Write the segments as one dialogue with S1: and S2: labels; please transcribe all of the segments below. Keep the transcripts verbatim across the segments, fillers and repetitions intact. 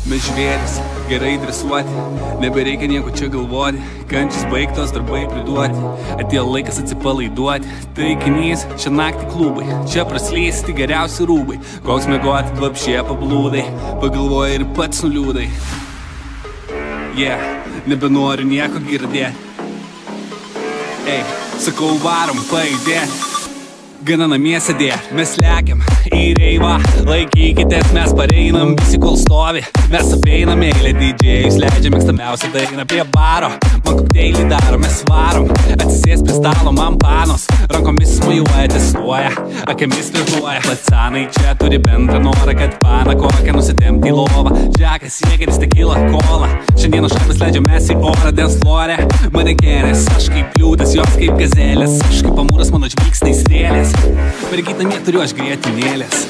S1: Mes žvėris, gerai dresuoti, nebereikia nieko čia galvoti, kančias baigtos, darbai priduoti, atėjo laikas atsipalaiduoti. Taikinys, šią naktį klubai, čia praslysti geriausi rūbai, koks mėgoti dvapšė pablūdai, pagalvoja ir pats nuliūdai. Yeah, nebenoriu nieko girdėti. Ei, sakau varom pajudėti. Gana namie sėdėt, mes lekiam į reivą, laikykitės, mes pareinam visi kol stovi, mes apeinam eilę didžėjus, leidžiam mėgstamiausią dainą prie baro, man kokteilį daro, mes varom, atsisės prie stalo, man panos, rankomis smujuoja, testuoja, akimis flirtuoja, pacanai čia turi bendrą norą, kad paną kokią nusitempt į lovą, džekas siekiantis tekilą kolą, šiandieną šabės leidžiam mes į orą dancefloore, manekenės, aš kaip liūtas, jos kaip gazelės, aš kaip amūras, mano žvilgsniai strėlės. Mergyt namie turiu aš grietinėlės.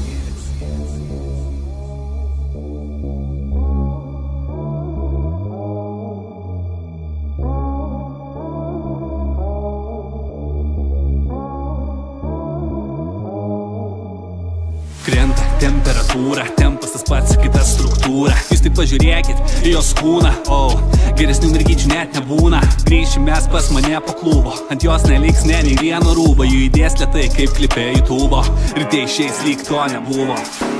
S1: Krenta temperatūra, tempas tas pats, kita struktūra. Jūs tik pažiūrėkit į jos kūną, oh, geresnių mergyčių net nebūna. Grįšim mes pas mane po klubo, ant jos neliks ne nei vieno rūbo, jų įdės lėtai kaip klipė YouTube, ir tie išeis lyg to nebuvo.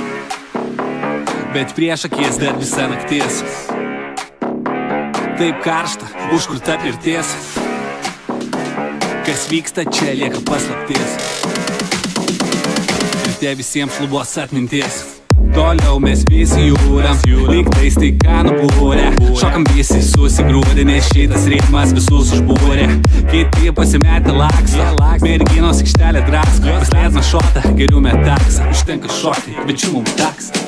S1: Bet prieš akis dar visa naktis, taip karšta, užkurta pirtis, kas vyksta čia lieka paslaptis. Te visiems šlubuos atmintis. Toliau mes visi jūram, lyg tai staiga nubūrė, šokam visi susigrūdė, nes šitas ritmas visus užbūrė. Kiti pasimetę lakso, merginos aikštelė drasko, paslėdna šotą, geriau metaksą, užtenka šokti, bet čia mum taks.